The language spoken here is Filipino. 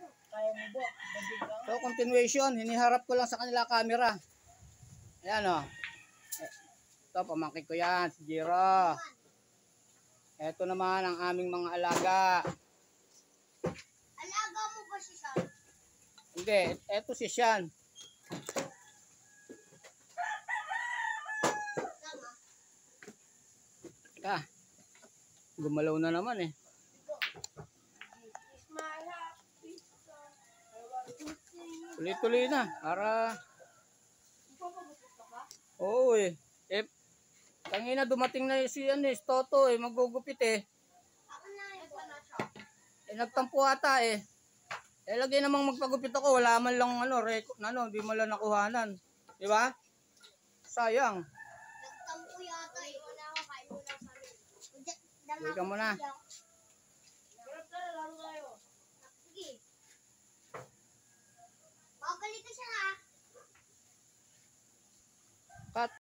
Kaya mo ba? So, continuation. Hiniharap ko lang sa kanila camera. Ayan o. Ito, pamangkin ko yan. Si Jiro. Ito naman ang aming mga alaga. Alaga mo ba si Sean? Hindi, ito si Sean. Tama. Gumalaw na naman eh. Tuloy-tuloy na. Para... Oo eh. Tangina dumating na si Toto eh. Magugupit eh. Ako na ito na siya. Nagtampo ata eh. Lagi namang magpagupit ako. Wala man lang di mo lang nakuhanan. Di ba? Sayang. Nagtampo yata eh. Wala ako, kain mo lang sa amin. Uwi ka muna. Sarap na, laro tayo. Sige. Babalik ka siya ha. Cut.